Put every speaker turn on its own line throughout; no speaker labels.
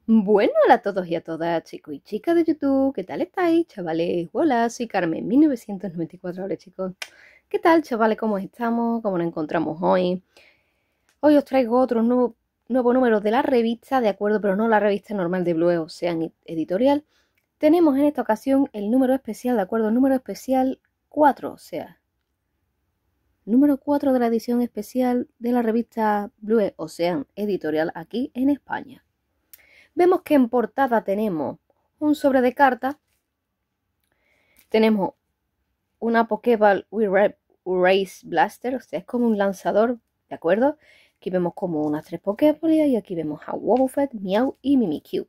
Bueno, hola a todos y a todas, chicos y chicas de YouTube, ¿qué tal estáis, chavales? Hola, soy Carmen, 1994. Hola, chicos. ¿Qué tal, chavales? ¿Cómo estamos? ¿Cómo nos encontramos hoy? Hoy os traigo otro nuevo número de la revista, de acuerdo, pero no la revista normal de Blue Ocean Editorial. Tenemos en esta ocasión el número especial, de acuerdo, número especial 4, o sea, número 4 de la edición especial de la revista Blue Ocean Editorial aquí en España. Vemos que en portada tenemos un sobre de cartas, tenemos una Pokéball Erase Blaster, o sea, es como un lanzador, ¿de acuerdo? Aquí vemos como unas 3 Pokéballs y aquí vemos a Wobbuffet, Meow y Mimikyu.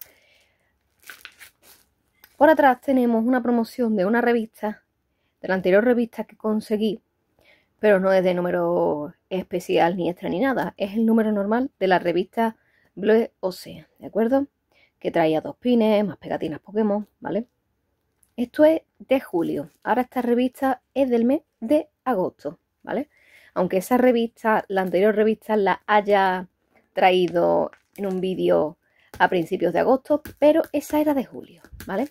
Por atrás tenemos una promoción de una revista, de la anterior revista que conseguí, pero no es de número especial ni extra ni nada, es el número normal de la revista Blue Ocean, ¿de acuerdo? Que traía 2 pines, más pegatinas Pokémon, ¿vale? Esto es de julio. Ahora esta revista es del mes de agosto, ¿vale? Aunque esa revista, la anterior revista, la haya traído en un vídeo a principios de agosto, pero esa era de julio, ¿vale?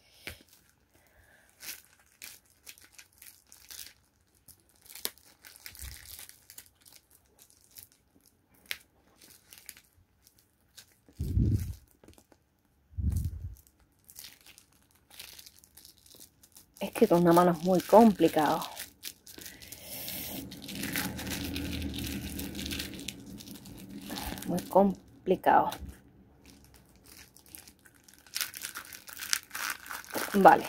Es que con una mano es muy complicado. Muy complicado. Vale.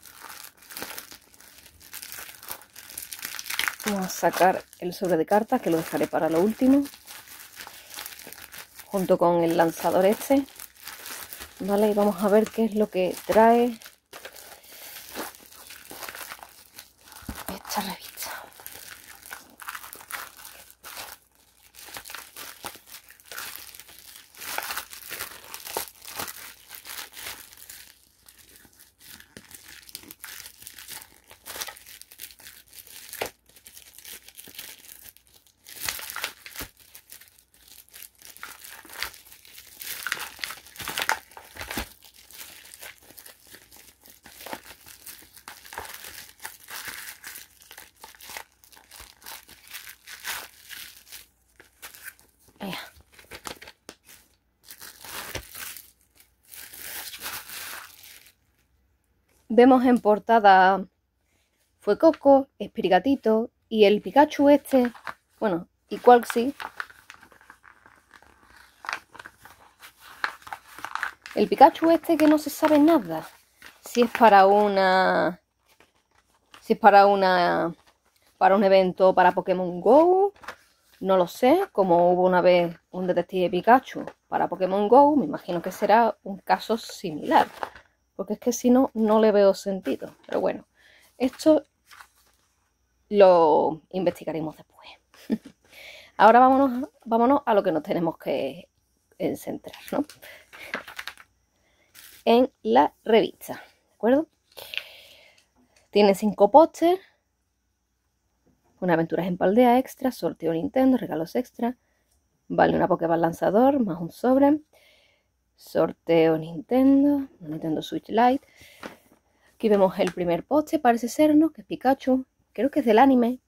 Vamos a sacar el sobre de cartas, que lo dejaré para lo último. Junto con el lanzador este. Vale, y vamos a ver qué es lo que trae esta revista. Vemos en portada Fuecoco, Espirigatito y el Pikachu este, bueno, y Quaxly. El Pikachu este que no se sabe nada. Si es para una... Si es para un evento para Pokémon GO, no lo sé. Como hubo una vez un detective Pikachu para Pokémon GO, me imagino que será un caso similar. Porque es que si no, no le veo sentido. Pero bueno, esto lo investigaremos después. Ahora vámonos a lo que nos tenemos que centrar, ¿no? En la revista, ¿de acuerdo? Tiene 5 pósters, una aventuras en Paldea extra, sorteo Nintendo, regalos extra, vale una Pokéball lanzador, más un sobre, sorteo Nintendo Switch Lite. Aquí vemos el primer póster, parece ser, ¿no? Que es Pikachu, creo que es del anime.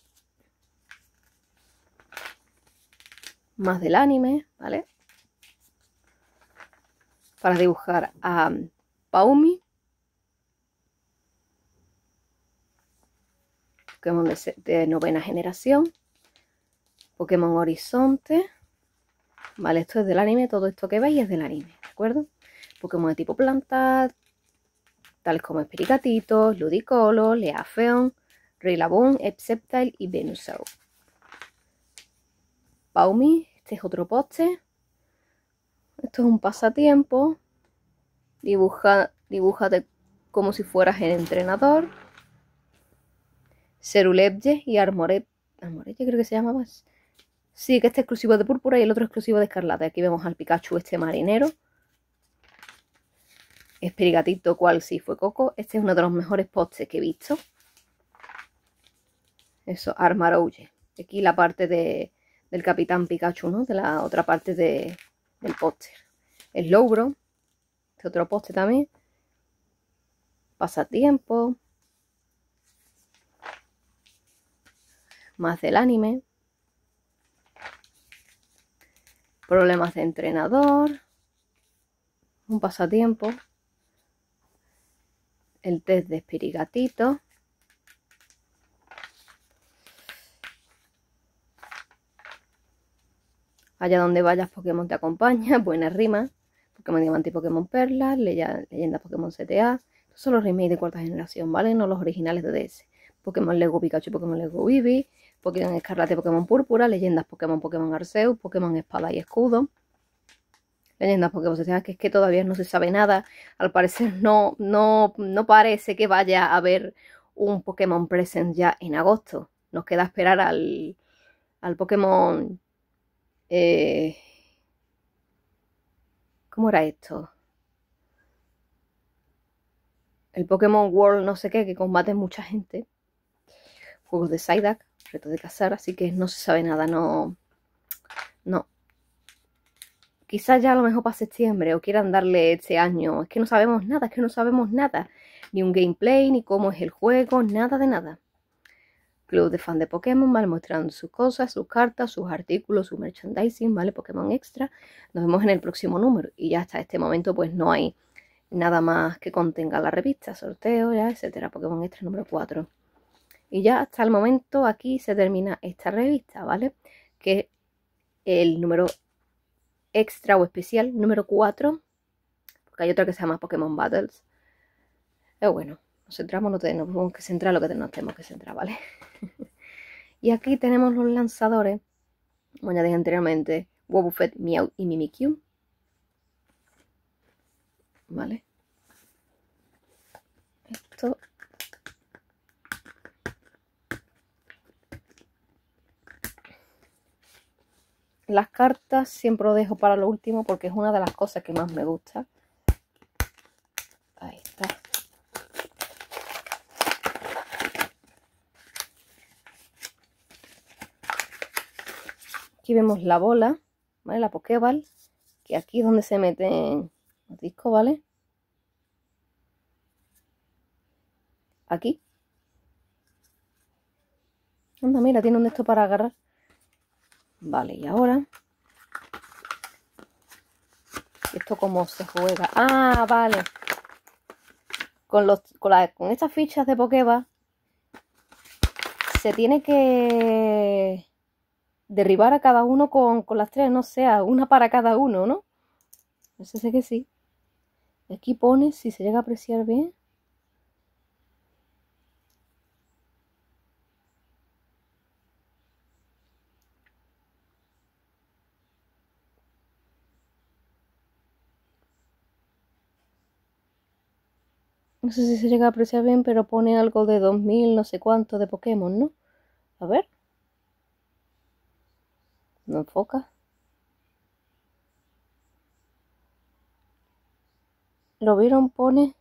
Más del anime, ¿vale? Para dibujar a Paumi. Pokémon de novena generación. Pokémon Horizonte. Vale, esto es del anime, todo esto que veis es del anime, ¿de acuerdo? Pokémon de tipo planta, tales como Espirigatito, Ludicolo, Leafeon, Rillaboom, Sceptile y Venusaur. Paumi, este es otro póster. Esto es un pasatiempo. Dibújate como si fueras el entrenador. Cerulebye y Armorette creo que se llamaba. Sí, que este es exclusivo de púrpura y el otro exclusivo de escarlata. Aquí vemos al Pikachu este marinero. Espirigatito, cual sí fue Coco. Este es uno de los mejores pósters que he visto. Eso, Armarouge. Aquí la parte del Capitán Pikachu, ¿no? De la otra parte del póster. El Logro, este otro poste también. Pasatiempo. Más del anime. Problemas de entrenador. Un pasatiempo. El test de Espirigatito. Allá donde vayas Pokémon te acompaña. Buena rima. Pokémon Diamante y Pokémon Perla. Leyenda Pokémon CTA. Estos son los remakes de cuarta generación, ¿vale? No los originales de DS. Pokémon Lego Pikachu y Pokémon Lego Eevee. Pokémon Escarlata y Pokémon Púrpura. Leyendas Pokémon Arceus. Pokémon Espada y Escudo. Leyendas Pokémon CTA, que es que todavía no se sabe nada. Al parecer no parece que vaya a haber un Pokémon Present ya en agosto. Nos queda esperar al Pokémon... ¿cómo era esto? El Pokémon World no sé qué, que combate mucha gente. Juegos de Psyduck, reto de cazar, así que no se sabe nada, no. Quizás ya a lo mejor para septiembre o quieran darle este año. Es que no sabemos nada, es que no sabemos nada. Ni un gameplay, ni cómo es el juego, nada de nada. Club de fan de Pokémon, ¿vale? Mostrando sus cosas, sus cartas, sus artículos, su merchandising, ¿vale? Pokémon Extra. Nos vemos en el próximo número. Y ya hasta este momento pues no hay nada más que contenga la revista, sorteo, ya, etcétera. Pokémon Extra número 4. Y ya hasta el momento aquí se termina esta revista, ¿vale? Que el número extra o especial número 4, porque hay otra que se llama Pokémon Battles. Pero bueno, nos centramos, nos tenemos que centrar lo que nos tenemos que centrar, ¿vale? Y aquí tenemos los lanzadores, como ya dije anteriormente, Wobbuffet, Meowth y Mimikyu, ¿vale? Esto... Las cartas siempre lo dejo para lo último porque es una de las cosas que más me gusta. Ahí está. Aquí vemos la bola, ¿vale? La Pokéball, que aquí es donde se meten los discos, ¿vale? Aquí. Anda, mira, tiene un de esto para agarrar. Vale, y ahora... ¿Esto cómo se juega? Ah, vale. Con estas fichas de Pokéball se tiene que derribar a cada uno con las 3, no sea una para cada uno, ¿no? Eso sé que sí. Aquí pone, si se llega a apreciar bien. No sé si se llega a apreciar bien, pero pone algo de 2000 no sé cuánto de Pokémon, ¿no? A ver. No enfoca. ¿Lo vieron? Pone...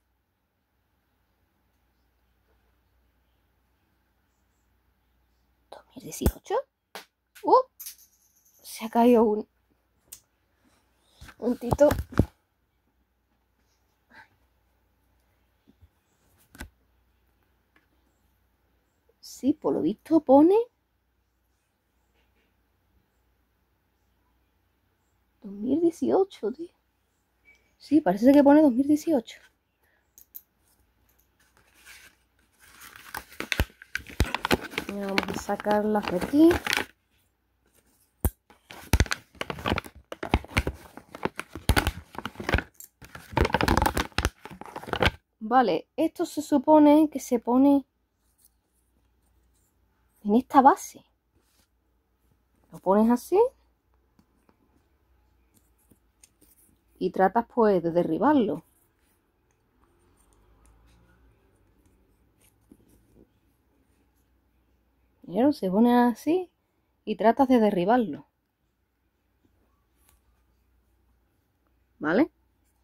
¿2018? Se ha caído un tito. Sí, por lo visto pone 2018, tío. Sí, parece que pone 2018. Vamos a sacarlas de aquí. Vale, esto se supone que se pone en esta base. Lo pones así. Y tratas pues de derribarlo. ¿Vieron? Se pone así y tratas de derribarlo. ¿Vale?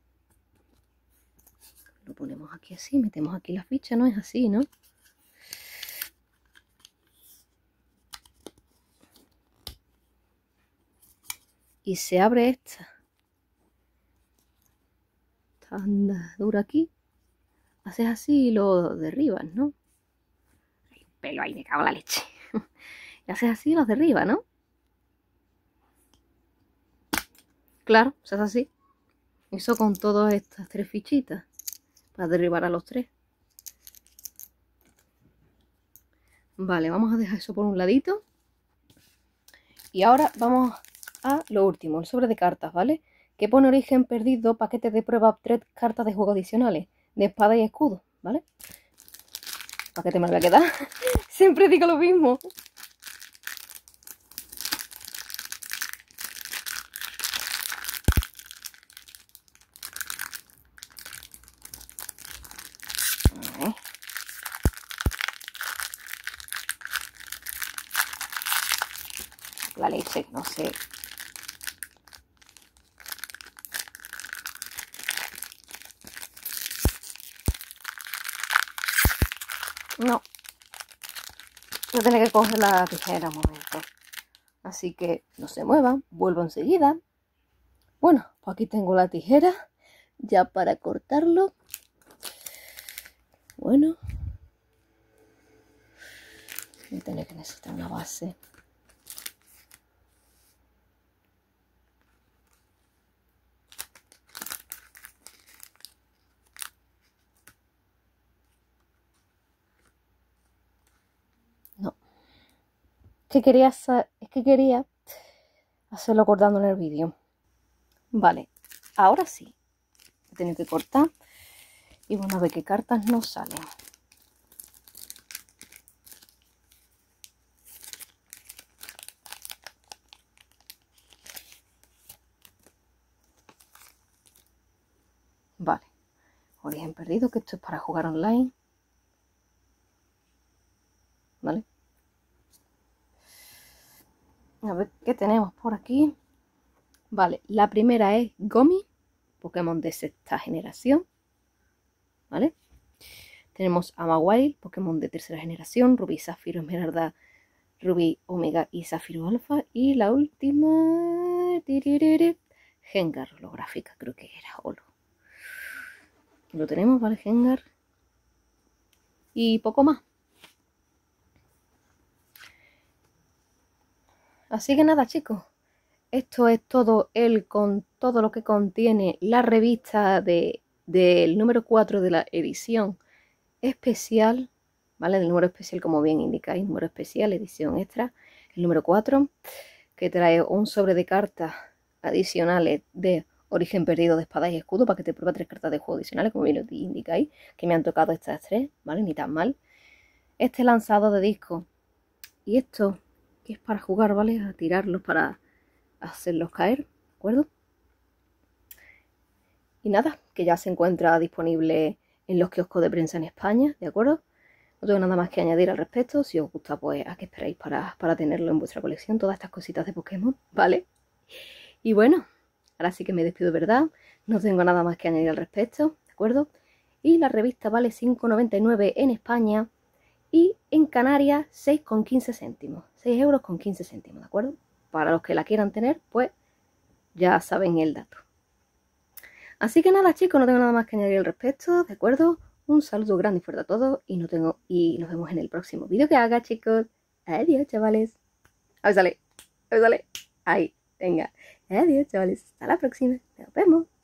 Lo ponemos aquí así, metemos aquí la ficha, no es así, ¿no? Y se abre esta. Anda, dura aquí. Haces así y lo derribas, ¿no? Hay un pelo ahí, me cago en la leche. Y haces así y los derribas, ¿no? Claro, se hace así. Eso con todas estas 3 fichitas. Para derribar a los 3. Vale, vamos a dejar eso por un ladito. Y ahora vamos a lo último, el sobre de cartas, ¿vale? Que pone origen perdido, paquete de prueba, 3 cartas de juego adicionales, de espada y escudo, ¿vale? ¿Para qué te me lo voy a quedar? Siempre digo lo mismo. La leche, no sé. No. Voy a tener que coger la tijera un momento. Así que no se muevan, vuelvo enseguida. Bueno, pues aquí tengo la tijera ya para cortarlo. Bueno. Voy a tener que necesitar una base. No. Es que quería hacerlo cortando en el vídeo. Vale, ahora sí. He tenido que cortar. Y bueno, a ver qué cartas nos salen. Vale. Origen perdido, que esto es para jugar online. ¿Vale? A ver qué tenemos por aquí. Vale, la primera es Gomi, Pokémon de sexta generación. ¿Vale? Tenemos a Mawile, Pokémon de tercera generación. Rubí, Zafiro, Esmeralda, Rubí, Omega y Zafiro Alfa. Y la última... Gengar, holográfica, creo que era holo. Lo tenemos, ¿vale? Gengar. Y poco más. Así que nada, chicos. Esto es todo todo lo que contiene la revista del número 4 de la edición especial, ¿vale? Del número especial, como bien indicáis, número especial, edición extra, el número 4, que trae un sobre de cartas adicionales de origen perdido de espada y escudo, para que te prueba 3 cartas de juego adicionales, como bien indicáis, que me han tocado estas 3, ¿vale? Ni tan mal. Este lanzado de disco y esto, que es para jugar, ¿vale? A tirarlos para hacerlos caer, ¿de acuerdo? Y nada, que ya se encuentra disponible en los kioscos de prensa en España, ¿de acuerdo? No tengo nada más que añadir al respecto. Si os gusta, pues a qué esperáis para tenerlo en vuestra colección, todas estas cositas de Pokémon, ¿vale? Y bueno, ahora sí que me despido, ¿verdad? No tengo nada más que añadir al respecto, ¿de acuerdo? Y la revista vale 5,99 en España y en Canarias 6,15 céntimos. 6 euros con 15 céntimos, ¿de acuerdo? Para los que la quieran tener, pues ya saben el dato. Así que nada, chicos, no tengo nada más que añadir al respecto, ¿de acuerdo? Un saludo grande y fuerte a todos y nos vemos en el próximo vídeo que haga, chicos. Adiós, chavales. A ver, sale. Ahí, venga. Adiós, chavales. Hasta la próxima. Nos vemos.